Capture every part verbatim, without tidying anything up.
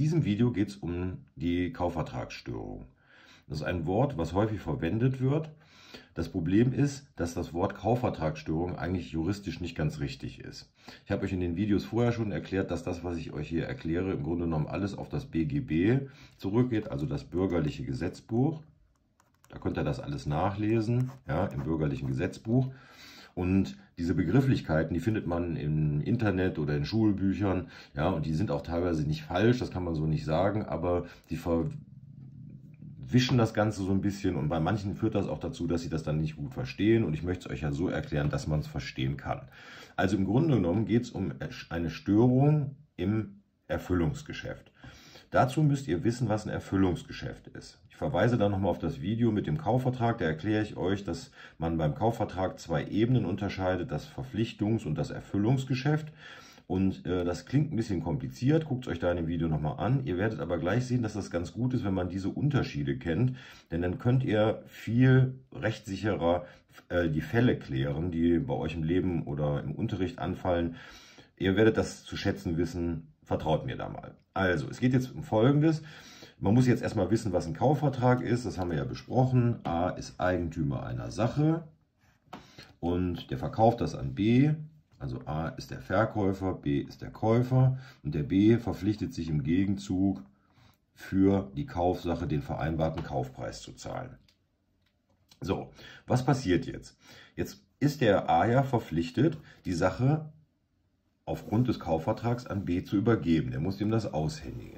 diesem Video geht es um die Kaufvertragsstörung. Das ist ein Wort, was häufig verwendet wird. Das Problem ist, dass das Wort Kaufvertragsstörung eigentlich juristisch nicht ganz richtig ist. Ich habe euch in den Videos vorher schon erklärt, dass das, was ich euch hier erkläre, im Grunde genommen alles auf das B G B zurückgeht, also das bürgerliche Gesetzbuch. Da könnt ihr das alles nachlesen, ja, im bürgerlichen Gesetzbuch. Und diese Begrifflichkeiten, die findet man im Internet oder in Schulbüchern, ja, und die sind auch teilweise nicht falsch, das kann man so nicht sagen, aber die verwischen das Ganze so ein bisschen und bei manchen führt das auch dazu, dass sie das dann nicht gut verstehen und ich möchte es euch ja so erklären, dass man es verstehen kann. Also im Grunde genommen geht es um eine Störung im Erfüllungsgeschäft. Dazu müsst ihr wissen, was ein Erfüllungsgeschäft ist. Ich verweise da nochmal auf das Video mit dem Kaufvertrag. Da erkläre ich euch, dass man beim Kaufvertrag zwei Ebenen unterscheidet, das Verpflichtungs- und das Erfüllungsgeschäft. Und äh, das klingt ein bisschen kompliziert, guckt es euch da in dem Video nochmal an. Ihr werdet aber gleich sehen, dass das ganz gut ist, wenn man diese Unterschiede kennt. Denn dann könnt ihr viel rechtssicherer äh, die Fälle klären, die bei euch im Leben oder im Unterricht anfallen. Ihr werdet das zu schätzen wissen. Vertraut mir da mal. Also, es geht jetzt um Folgendes. Man muss jetzt erstmal wissen, was ein Kaufvertrag ist. Das haben wir ja besprochen. A ist Eigentümer einer Sache und der verkauft das an B. Also A ist der Verkäufer, B ist der Käufer und der B verpflichtet sich im Gegenzug für die Kaufsache den vereinbarten Kaufpreis zu zahlen. So, was passiert jetzt? Jetzt ist der A ja verpflichtet, die Sache aufgrund des Kaufvertrags an B zu übergeben. Der muss ihm das aushändigen.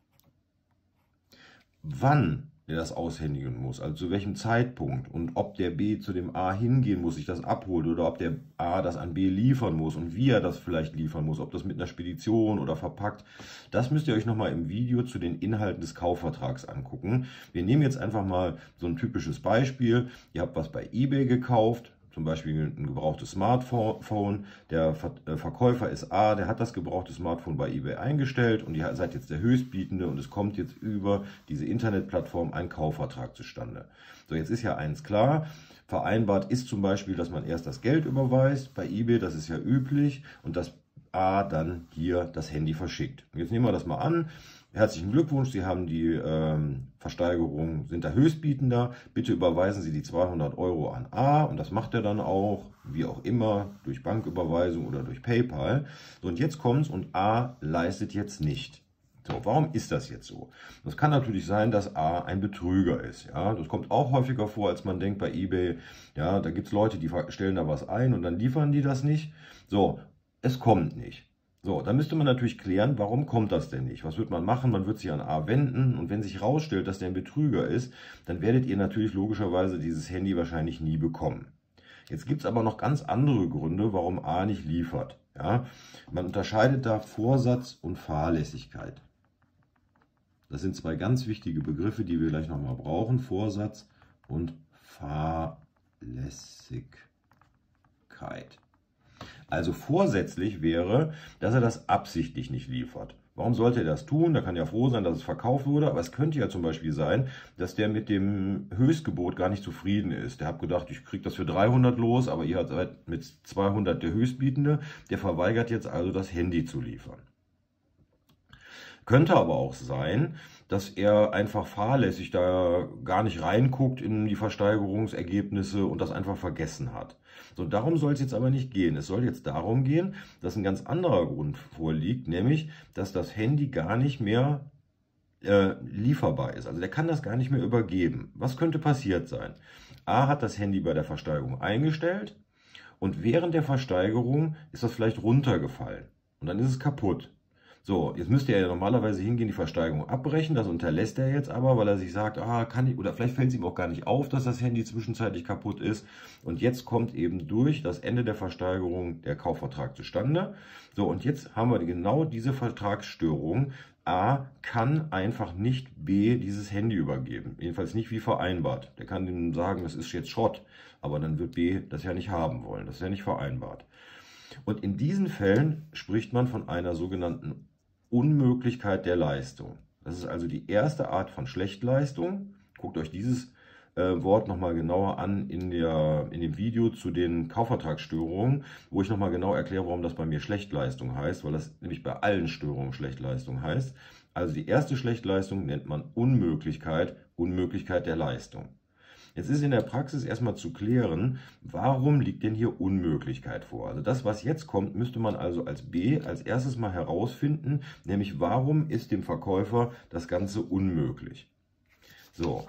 Wann er das aushändigen muss, also zu welchem Zeitpunkt und ob der B zu dem A hingehen muss, sich das abholt oder ob der A das an B liefern muss und wie er das vielleicht liefern muss, ob das mit einer Spedition oder verpackt, das müsst ihr euch nochmal im Video zu den Inhalten des Kaufvertrags angucken. Wir nehmen jetzt einfach mal so ein typisches Beispiel. Ihr habt was bei eBay gekauft, zum Beispiel ein gebrauchtes Smartphone, der Verkäufer ist A, der hat das gebrauchte Smartphone bei eBay eingestellt und ihr seid jetzt der Höchstbietende und es kommt jetzt über diese Internetplattform ein Kaufvertrag zustande. So, jetzt ist ja eins klar, vereinbart ist zum Beispiel, dass man erst das Geld überweist bei eBay, das ist ja üblich, und dass A dann hier das Handy verschickt. Und jetzt nehmen wir das mal an. Herzlichen Glückwunsch, Sie haben die ähm, Versteigerung, sind der Höchstbietender. Bitte überweisen Sie die zweihundert Euro an A und das macht er dann auch, wie auch immer, durch Banküberweisung oder durch PayPal. So, und jetzt kommt's und A leistet jetzt nicht. So, warum ist das jetzt so? Das kann natürlich sein, dass A ein Betrüger ist. Ja, das kommt auch häufiger vor, als man denkt bei eBay. Ja, da gibt es Leute, die stellen da was ein und dann liefern die das nicht. So, es kommt nicht. So, dann müsste man natürlich klären, warum kommt das denn nicht? Was wird man machen? Man wird sich an A wenden und wenn sich herausstellt, dass der ein Betrüger ist, dann werdet ihr natürlich logischerweise dieses Handy wahrscheinlich nie bekommen. Jetzt gibt es aber noch ganz andere Gründe, warum A nicht liefert. Ja, man unterscheidet da Vorsatz und Fahrlässigkeit. Das sind zwei ganz wichtige Begriffe, die wir gleich nochmal brauchen. Vorsatz und Fahrlässigkeit. Also vorsätzlich wäre, dass er das absichtlich nicht liefert. Warum sollte er das tun? Da kann ja froh sein, dass es verkauft wurde, aber es könnte ja zum Beispiel sein, dass der mit dem Höchstgebot gar nicht zufrieden ist. Der hat gedacht, ich kriege das für dreihundert los, aber ihr seid mit zweihundert der Höchstbietende. Der verweigert jetzt also das Handy zu liefern. Könnte aber auch sein, dass er einfach fahrlässig da gar nicht reinguckt in die Versteigerungsergebnisse und das einfach vergessen hat. So, darum soll es jetzt aber nicht gehen. Es soll jetzt darum gehen, dass ein ganz anderer Grund vorliegt, nämlich, dass das Handy gar nicht mehr äh, lieferbar ist. Also der kann das gar nicht mehr übergeben. Was könnte passiert sein? A hat das Handy bei der Versteigerung eingestellt und während der Versteigerung ist das vielleicht runtergefallen und dann ist es kaputt. So, jetzt müsste er ja normalerweise hingehen, die Versteigerung abbrechen, das unterlässt er jetzt aber, weil er sich sagt, ah, kann ich, oder vielleicht fällt es ihm auch gar nicht auf, dass das Handy zwischenzeitlich kaputt ist. Und jetzt kommt eben durch das Ende der Versteigerung der Kaufvertrag zustande. So, und jetzt haben wir genau diese Vertragsstörung. A kann einfach nicht B dieses Handy übergeben, jedenfalls nicht wie vereinbart. Der kann ihm sagen, das ist jetzt Schrott, aber dann wird B das ja nicht haben wollen, das ist ja nicht vereinbart. Und in diesen Fällen spricht man von einer sogenannten Unmöglichkeit der Leistung. Das ist also die erste Art von Schlechtleistung. Guckt euch dieses äh, Wort nochmal genauer an in, der, in dem Video zu den Kaufvertragsstörungen, wo ich nochmal genau erkläre, warum das bei mir Schlechtleistung heißt, weil das nämlich bei allen Störungen Schlechtleistung heißt. Also die erste Schlechtleistung nennt man Unmöglichkeit, Unmöglichkeit der Leistung. Jetzt ist in der Praxis erstmal zu klären, warum liegt denn hier Unmöglichkeit vor? Also das, was jetzt kommt, müsste man also als B als erstes mal herausfinden, nämlich warum ist dem Verkäufer das Ganze unmöglich? So,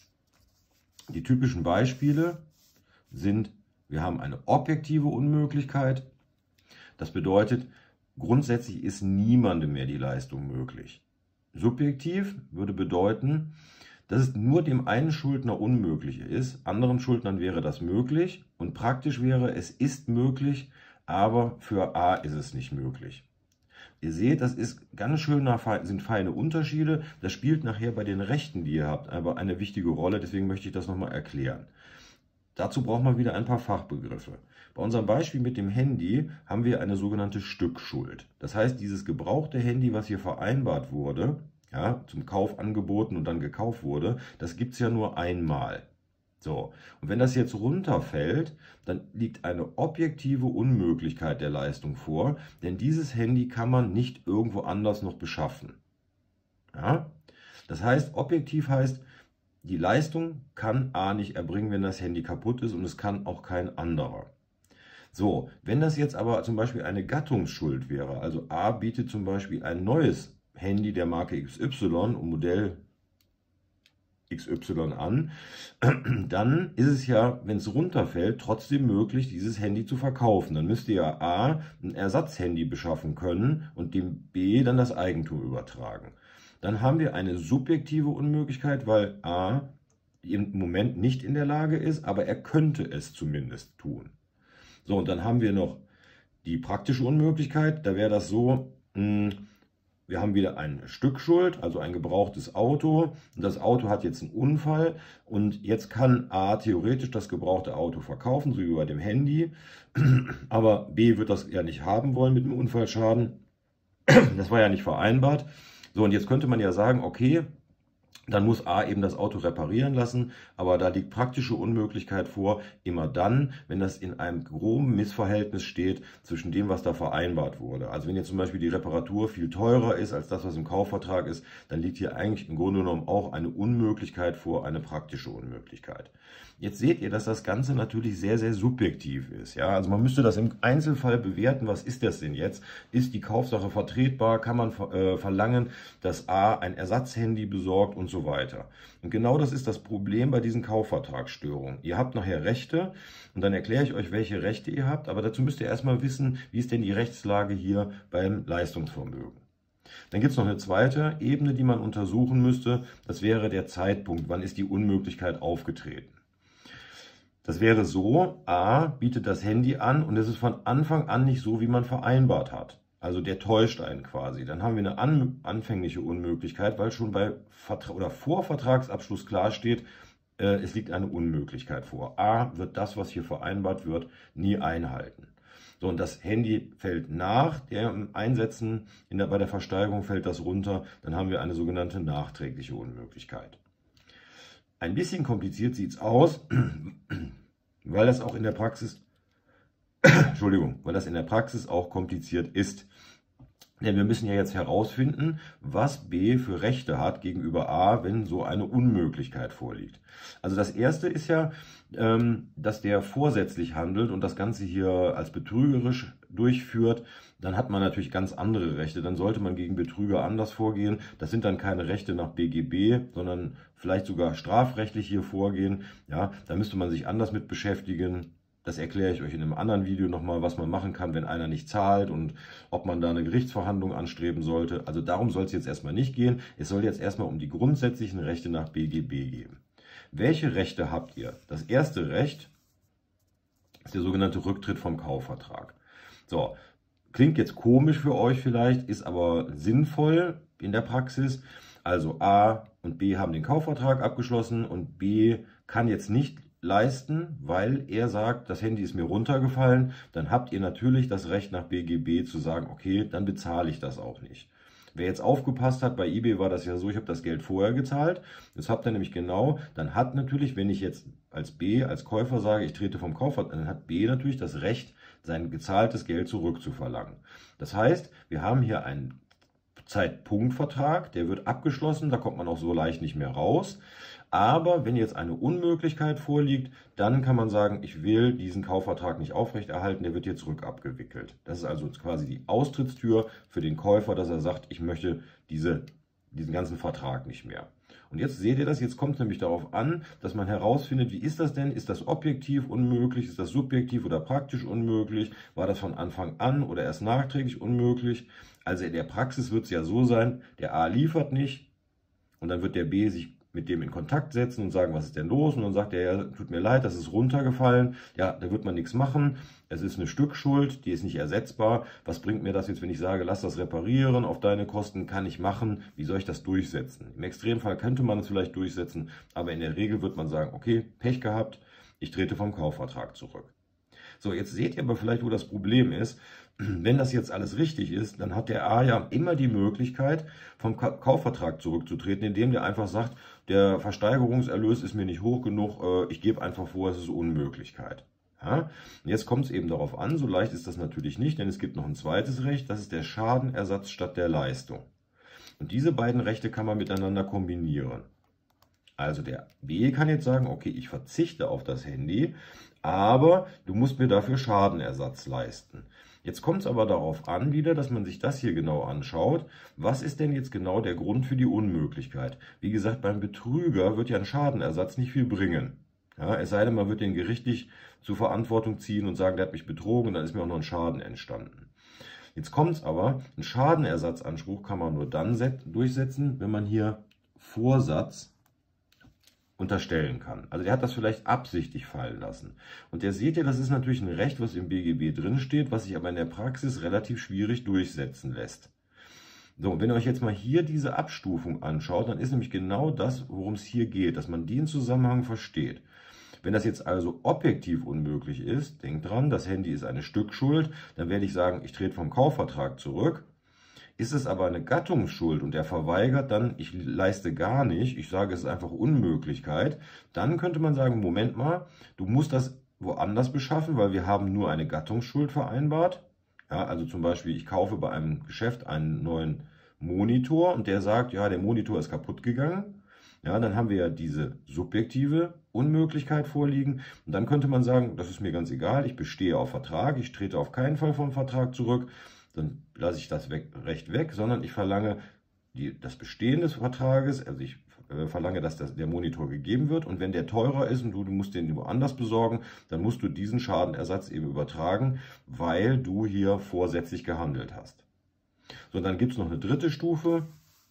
die typischen Beispiele sind, wir haben eine objektive Unmöglichkeit. Das bedeutet, grundsätzlich ist niemandem mehr die Leistung möglich. Subjektiv würde bedeuten, dass es nur dem einen Schuldner unmöglich ist, anderen Schuldnern wäre das möglich und praktisch wäre, es ist möglich, aber für A ist es nicht möglich. Ihr seht, das ist ganz schöner, sind feine Unterschiede, das spielt nachher bei den Rechten, die ihr habt, aber eine wichtige Rolle, deswegen möchte ich das nochmal erklären. Dazu braucht man wieder ein paar Fachbegriffe. Bei unserem Beispiel mit dem Handy haben wir eine sogenannte Stückschuld. Das heißt, dieses gebrauchte Handy, was hier vereinbart wurde, ja, zum Kauf angeboten und dann gekauft wurde, das gibt es ja nur einmal. So, und wenn das jetzt runterfällt, dann liegt eine objektive Unmöglichkeit der Leistung vor, denn dieses Handy kann man nicht irgendwo anders noch beschaffen. Ja? Das heißt, objektiv heißt, die Leistung kann A nicht erbringen, wenn das Handy kaputt ist und es kann auch kein anderer. So, wenn das jetzt aber zum Beispiel eine Gattungsschuld wäre, also A bietet zum Beispiel ein neues Handy der Marke X Y und Modell X Y an, dann ist es ja, wenn es runterfällt, trotzdem möglich, dieses Handy zu verkaufen. Dann müsst ihr ja A ein Ersatzhandy beschaffen können und dem B dann das Eigentum übertragen. Dann haben wir eine subjektive Unmöglichkeit, weil A im Moment nicht in der Lage ist, aber er könnte es zumindest tun. So, und dann haben wir noch die praktische Unmöglichkeit, da wäre das so, mh, wir haben wieder eine Stückschuld, also ein gebrauchtes Auto. Und das Auto hat jetzt einen Unfall und jetzt kann A theoretisch das gebrauchte Auto verkaufen, so wie bei dem Handy. Aber B wird das ja nicht haben wollen mit dem Unfallschaden. Das war ja nicht vereinbart. So, und jetzt könnte man ja sagen, okay, dann muss A eben das Auto reparieren lassen, aber da liegt praktische Unmöglichkeit vor, immer dann, wenn das in einem groben Missverhältnis steht zwischen dem, was da vereinbart wurde. Also wenn jetzt zum Beispiel die Reparatur viel teurer ist als das, was im Kaufvertrag ist, dann liegt hier eigentlich im Grunde genommen auch eine Unmöglichkeit vor, eine praktische Unmöglichkeit. Jetzt seht ihr, dass das Ganze natürlich sehr, sehr subjektiv ist. Ja? Also man müsste das im Einzelfall bewerten, was ist das denn jetzt? Ist die Kaufsache vertretbar? Kann man äh, verlangen, dass A ein Ersatzhandy besorgt und so weiter? Und genau das ist das Problem bei diesen Kaufvertragsstörungen. Ihr habt nachher Rechte und dann erkläre ich euch, welche Rechte ihr habt, aber dazu müsst ihr erstmal wissen, wie ist denn die Rechtslage hier beim Leistungsvermögen. Dann gibt es noch eine zweite Ebene, die man untersuchen müsste. Das wäre der Zeitpunkt. Wann ist die Unmöglichkeit aufgetreten? Das wäre so, A bietet das Handy an und es ist von Anfang an nicht so, wie man vereinbart hat. Also der täuscht einen quasi. Dann haben wir eine an, anfängliche Unmöglichkeit, weil schon bei Vertra- oder vor Vertragsabschluss klar steht, äh, es liegt eine Unmöglichkeit vor. A wird das, was hier vereinbart wird, nie einhalten. So, und das Handy fällt nach dem Einsetzen, in der, bei der Versteigerung fällt das runter, dann haben wir eine sogenannte nachträgliche Unmöglichkeit. Ein bisschen kompliziert sieht es aus, weil das auch in der Praxis, Entschuldigung, weil das in der Praxis auch kompliziert ist. Denn wir müssen ja jetzt herausfinden, was B für Rechte hat gegenüber A, wenn so eine Unmöglichkeit vorliegt. Also das erste ist ja, dass der vorsätzlich handelt und das Ganze hier als betrügerisch durchführt. Dann hat man natürlich ganz andere Rechte. Dann sollte man gegen Betrüger anders vorgehen. Das sind dann keine Rechte nach B G B, sondern vielleicht sogar strafrechtlich hier vorgehen. Ja, da müsste man sich anders mit beschäftigen. Das erkläre ich euch in einem anderen Video nochmal, was man machen kann, wenn einer nicht zahlt und ob man da eine Gerichtsverhandlung anstreben sollte. Also darum soll es jetzt erstmal nicht gehen. Es soll jetzt erstmal um die grundsätzlichen Rechte nach B G B gehen. Welche Rechte habt ihr? Das erste Recht ist der sogenannte Rücktritt vom Kaufvertrag. So, klingt jetzt komisch für euch vielleicht, ist aber sinnvoll in der Praxis. Also A und B haben den Kaufvertrag abgeschlossen und B kann jetzt nicht leisten, weil er sagt, das Handy ist mir runtergefallen. Dann habt ihr natürlich das Recht nach B G B zu sagen, okay, dann bezahle ich das auch nicht. Wer jetzt aufgepasst hat, bei eBay war das ja so, ich habe das Geld vorher gezahlt. Das habt ihr nämlich genau, dann hat natürlich, wenn ich jetzt als B, als Käufer sage, ich trete vom Kauf, dann hat B natürlich das Recht, sein gezahltes Geld zurückzuverlangen. Das heißt, wir haben hier einen Zeitpunktvertrag, der wird abgeschlossen, da kommt man auch so leicht nicht mehr raus. Aber wenn jetzt eine Unmöglichkeit vorliegt, dann kann man sagen, ich will diesen Kaufvertrag nicht aufrechterhalten, der wird jetzt rückabgewickelt. Das ist also quasi die Austrittstür für den Käufer, dass er sagt, ich möchte diese, diesen ganzen Vertrag nicht mehr. Und jetzt seht ihr das, jetzt kommt es nämlich darauf an, dass man herausfindet, wie ist das denn? Ist das objektiv unmöglich? Ist das subjektiv oder praktisch unmöglich? War das von Anfang an oder erst nachträglich unmöglich? Also in der Praxis wird es ja so sein, der A liefert nicht und dann wird der B sich mit dem in Kontakt setzen und sagen, was ist denn los? Und dann sagt er, ja, tut mir leid, das ist runtergefallen. Ja, da wird man nichts machen. Es ist eine Stückschuld, die ist nicht ersetzbar. Was bringt mir das jetzt, wenn ich sage, lass das reparieren, auf deine Kosten kann ich machen? Wie soll ich das durchsetzen? Im Extremfall könnte man es vielleicht durchsetzen, aber in der Regel wird man sagen, okay, Pech gehabt, ich trete vom Kaufvertrag zurück. So, jetzt seht ihr aber vielleicht, wo das Problem ist. Wenn das jetzt alles richtig ist, dann hat der A ja immer die Möglichkeit, vom Kaufvertrag zurückzutreten, indem der einfach sagt, der Versteigerungserlös ist mir nicht hoch genug, ich gebe einfach vor, es ist Unmöglichkeit. Ja? Und jetzt kommt es eben darauf an, so leicht ist das natürlich nicht, denn es gibt noch ein zweites Recht, das ist der Schadenersatz statt der Leistung. Und diese beiden Rechte kann man miteinander kombinieren. Also der B kann jetzt sagen, okay, ich verzichte auf das Handy, aber du musst mir dafür Schadenersatz leisten. Jetzt kommt es aber darauf an wieder, dass man sich das hier genau anschaut. Was ist denn jetzt genau der Grund für die Unmöglichkeit? Wie gesagt, beim Betrüger wird ja ein Schadenersatz nicht viel bringen. Ja, es sei denn, man wird den gerichtlich zur Verantwortung ziehen und sagen, der hat mich betrogen und dann ist mir auch noch ein Schaden entstanden. Jetzt kommt es aber, einen Schadenersatzanspruch kann man nur dann durchsetzen, wenn man hier Vorsatz unterstellen kann. Also der hat das vielleicht absichtlich fallen lassen. Und der seht ihr, das ist natürlich ein Recht, was im B G B drin steht, was sich aber in der Praxis relativ schwierig durchsetzen lässt. So, wenn ihr euch jetzt mal hier diese Abstufung anschaut, dann ist nämlich genau das, worum es hier geht, dass man den Zusammenhang versteht. Wenn das jetzt also objektiv unmöglich ist, denkt dran, das Handy ist eine Stückschuld, dann werde ich sagen, ich trete vom Kaufvertrag zurück. Ist es aber eine Gattungsschuld und er verweigert dann, ich leiste gar nicht, ich sage, es ist einfach Unmöglichkeit, dann könnte man sagen, Moment mal, du musst das woanders beschaffen, weil wir haben nur eine Gattungsschuld vereinbart. Ja, also zum Beispiel, ich kaufe bei einem Geschäft einen neuen Monitor und der sagt, ja, der Monitor ist kaputt gegangen. Ja, dann haben wir ja diese subjektive Unmöglichkeit vorliegen. Und dann könnte man sagen, das ist mir ganz egal, ich bestehe auf Vertrag, ich trete auf keinen Fall vom Vertrag zurück. Dann lasse ich das weg, Recht weg, sondern ich verlange die, das Bestehen des Vertrages, also ich äh, verlange, dass das, der Monitor gegeben wird und wenn der teurer ist und du, du musst den woanders besorgen, dann musst du diesen Schadenersatz eben übertragen, weil du hier vorsätzlich gehandelt hast. So, dann gibt es noch eine dritte Stufe,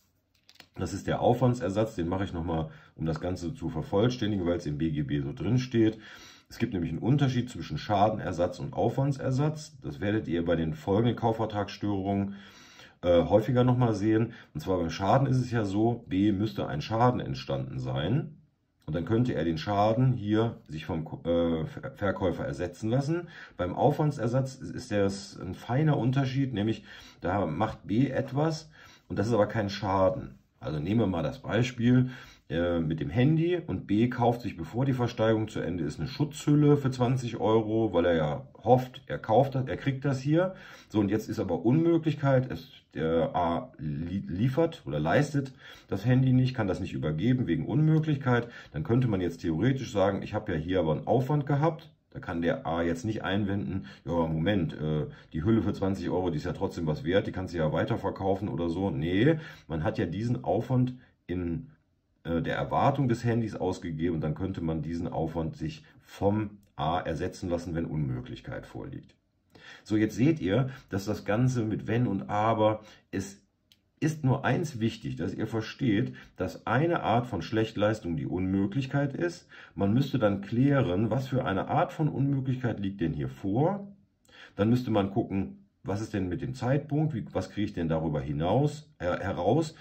das ist der Aufwandsersatz, den mache ich nochmal, um das Ganze zu vervollständigen, weil es im B G B so drin steht. Es gibt nämlich einen Unterschied zwischen Schadenersatz und Aufwandsersatz. Das werdet ihr bei den folgenden Kaufvertragsstörungen äh, häufiger nochmal sehen. Und zwar beim Schaden ist es ja so, B müsste ein Schaden entstanden sein. Und dann könnte er den Schaden hier sich vom äh, Verkäufer ersetzen lassen. Beim Aufwandsersatz ist das ein feiner Unterschied, nämlich da macht B etwas und das ist aber kein Schaden. Also nehmen wir mal das Beispiel mit dem Handy und B kauft sich, bevor die Versteigerung zu Ende ist, eine Schutzhülle für zwanzig Euro, weil er ja hofft, er kauft das, er kriegt das hier. So, und jetzt ist aber Unmöglichkeit, es, der A liefert oder leistet das Handy nicht, kann das nicht übergeben wegen Unmöglichkeit. Dann könnte man jetzt theoretisch sagen, ich habe ja hier aber einen Aufwand gehabt. Da kann der A jetzt nicht einwenden, ja Moment, äh, die Hülle für zwanzig Euro, die ist ja trotzdem was wert, die kannst du ja weiterverkaufen oder so. Nee, man hat ja diesen Aufwand in der Erwartung des Handys ausgegeben und dann könnte man diesen Aufwand sich vom A ersetzen lassen, wenn Unmöglichkeit vorliegt. So, jetzt seht ihr, dass das Ganze mit Wenn und Aber, es ist nur eins wichtig, dass ihr versteht, dass eine Art von Schlechtleistung die Unmöglichkeit ist. Man müsste dann klären, was für eine Art von Unmöglichkeit liegt denn hier vor. Dann müsste man gucken, was ist denn mit dem Zeitpunkt, wie, was kriege ich denn darüber hinaus, her, heraus.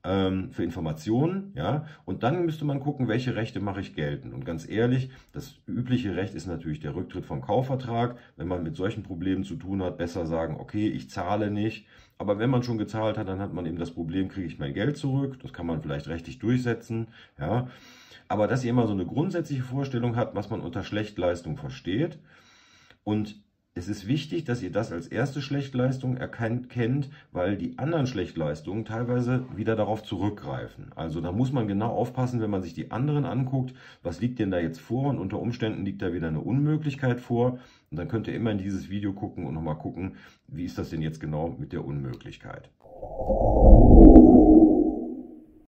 ähm, für Informationen, ja, und dann müsste man gucken, welche Rechte mache ich geltend. Und ganz ehrlich, das übliche Recht ist natürlich der Rücktritt vom Kaufvertrag. Wenn man mit solchen Problemen zu tun hat, besser sagen, okay, ich zahle nicht. Aber wenn man schon gezahlt hat, dann hat man eben das Problem, kriege ich mein Geld zurück. Das kann man vielleicht rechtlich durchsetzen, ja. Aber dass ihr immer so eine grundsätzliche Vorstellung habt, was man unter Schlechtleistung versteht. Und es ist wichtig, dass ihr das als erste Schlechtleistung erkennt, weil die anderen Schlechtleistungen teilweise wieder darauf zurückgreifen. Also da muss man genau aufpassen, wenn man sich die anderen anguckt, was liegt denn da jetzt vor, und unter Umständen liegt da wieder eine Unmöglichkeit vor. Und dann könnt ihr immer in dieses Video gucken und nochmal gucken, wie ist das denn jetzt genau mit der Unmöglichkeit.